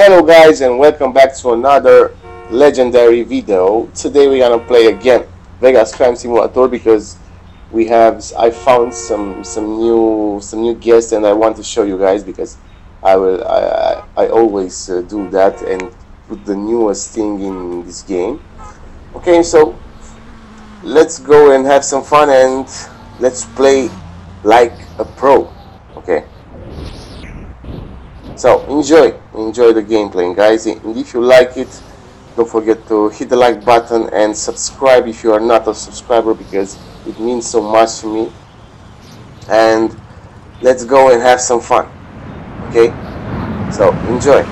Hello guys, and welcome back to another legendary video. Today we're gonna play again Vegas Crime Simulator because I found some new guests, and I want to show you guys because I always do that and put the newest thing in this game. Okay, so let's go and have some fun and let's play like a pro. Okay. So enjoy the gameplay, guys, and if you like it, don't forget to hit the like button and subscribe if you are not a subscriber, because it means so much to me. And let's go and have some fun. Okay, so enjoy.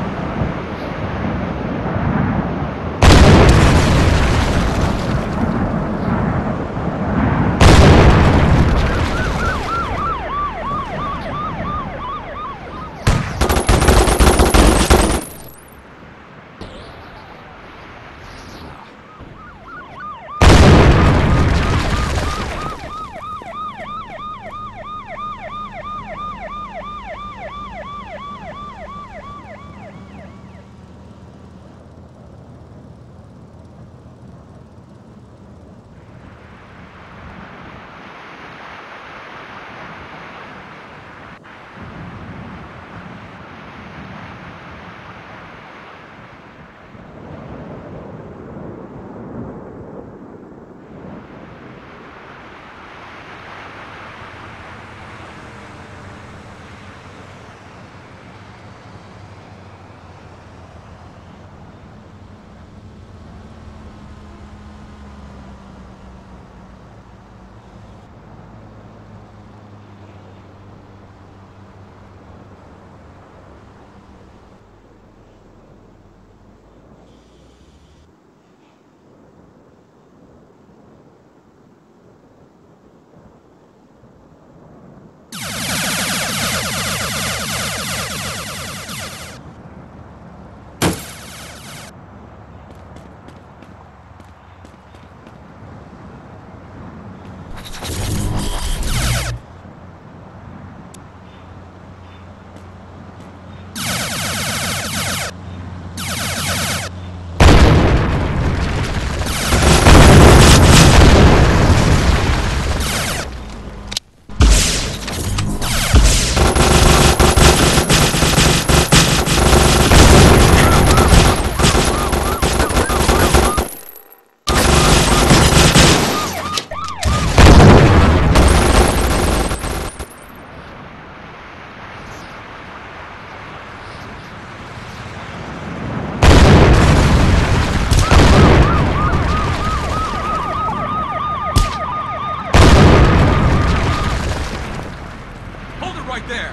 Right there.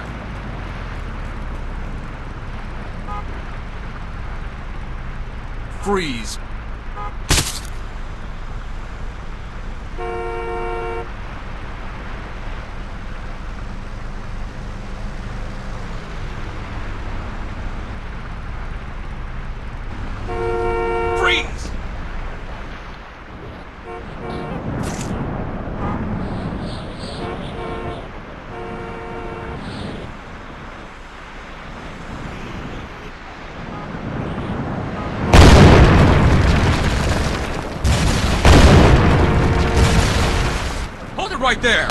Freeze. Freeze. Right there.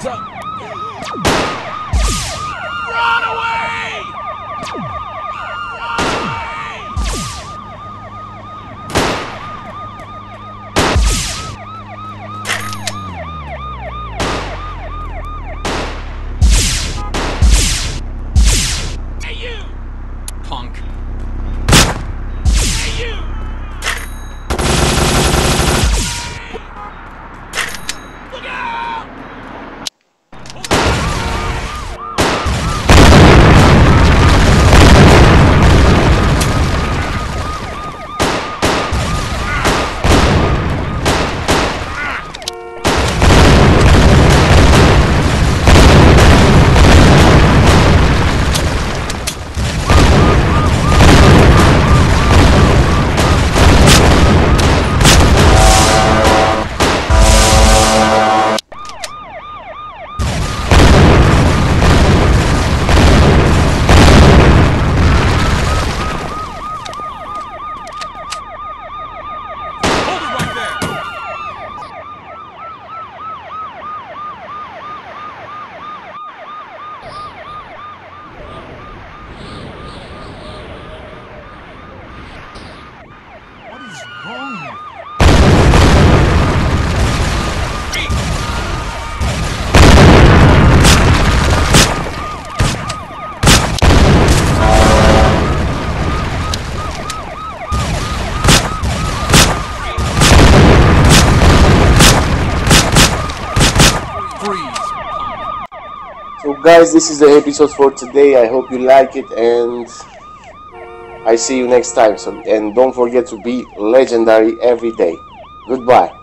Run away! Hey you! Punk. Hey you! Look out! So guys, this is the episode for today. I hope you like it, and I see you next time. So, and don't forget to be legendary every day. Goodbye.